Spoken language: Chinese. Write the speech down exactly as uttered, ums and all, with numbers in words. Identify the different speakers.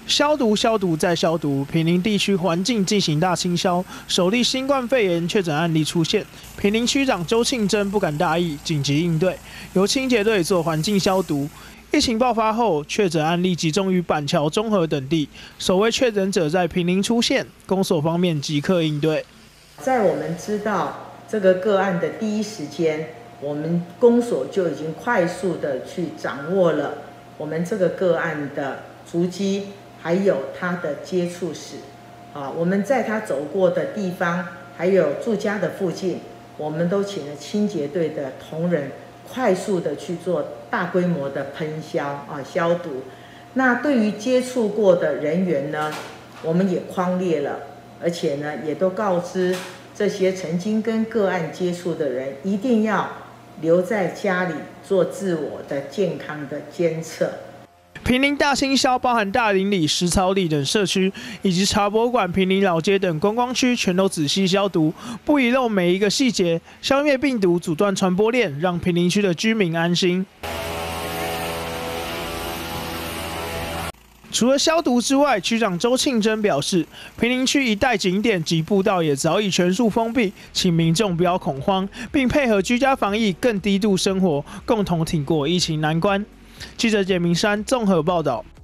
Speaker 1: 消毒、消毒再消毒，坪林地区环境进行大清消，首例新冠肺炎确诊案例出现。坪林区长周庆珍不敢大意，紧急应对，由清洁队做环境消毒。疫情爆发后，确诊案例集中于板桥、中和等地，首位确诊者在坪林出现，公所方面即刻应对。
Speaker 2: 在我们知道这个个案的第一时间，我们公所就已经快速的去掌握了我们这个个案的足迹。还有他的接触史，啊，我们在他走过的地方，还有住家的附近，我们都请了清洁队的同仁，快速的去做大规模的喷消啊消毒。那对于接触过的人员呢，我们也匡列了，而且呢，也都告知这些曾经跟个案接触的人，一定要留在家里做自我的健康的监测。
Speaker 1: 坪林大清消包含大林里、石槽里等社区，以及茶博馆、坪林老街等观光区，全都仔细消毒，不遗漏每一个细节，消灭病毒，阻断传播链，让坪林区的居民安心。除了消毒之外，区长周庆珍表示，坪林区一带景点及步道也早已全数封闭，请民众不要恐慌，并配合居家防疫，更低度生活，共同挺过疫情难关。记者简明山综合报道。